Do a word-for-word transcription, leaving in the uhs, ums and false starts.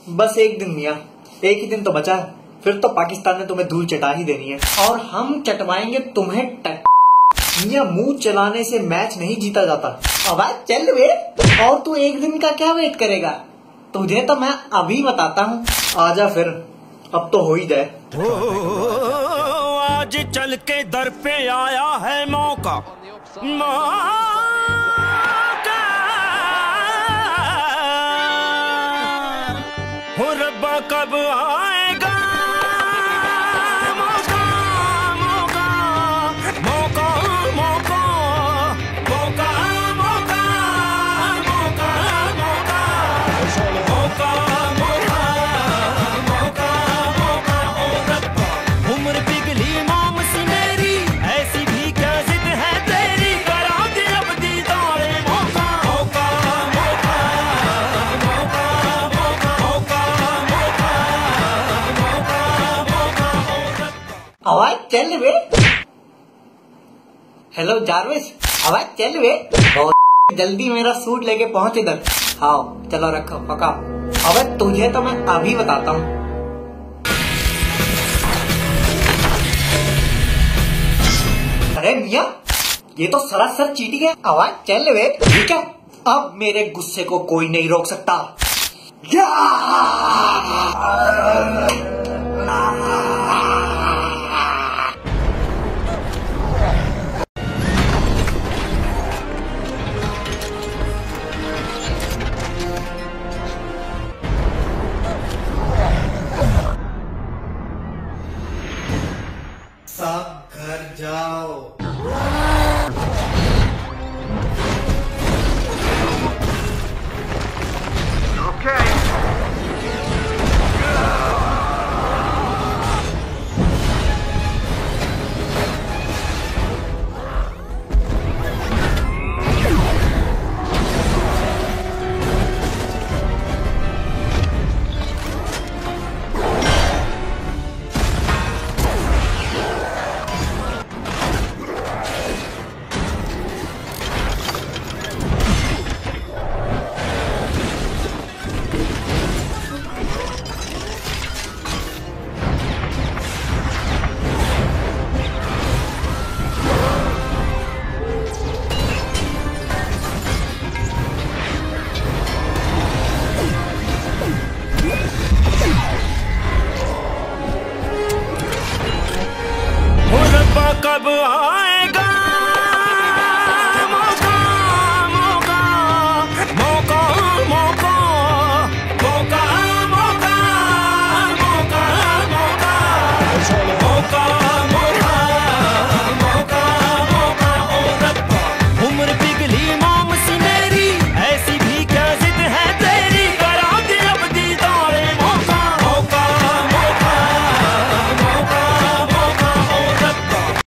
बस एक दिन मियाँ, एक ही दिन तो बचा है, फिर तो पाकिस्तान ने तुम्हें धूल चटा ही देनी है और हम चटवाएंगे तुम्हें टक। मियाँ मुंह चलाने से मैच नहीं जीता जाता। अब चल वे, और तू एक दिन का क्या वेट करेगा, तुझे तो मैं अभी बताता हूँ। आजा फिर, अब तो हो ही जाए। ओ, आज चल के दर पे आया है मौका, मौका। हो रब्बा कब आएगा मौका, मौका, मौका, मौका, मौका, मौका, मौका, मौका, मौका, मौका, मौका, मौका। ओ रब्बा उम्र पिघली मोम सी मेरी, ऐसी भी क्या जिद है तेरी, करा दे अब दीदारे मौका, मौका, मौका, मौका, मौका, मौका, मौका, मौका, मौका। आवाज चल वे। हेलो जारविस, आवाज चल वे। बहुत जल्दी मेरा सूट लेके पहुंच इधर। हाँ चलो रखो पकाओ। अब तुझे तो मैं अभी बताता हूँ। अरे मियाँ, ये तो सरासर चीटिंग है। आवाज चल वे, ठीक है। अब मेरे गुस्से को कोई नहीं रोक सकता। या!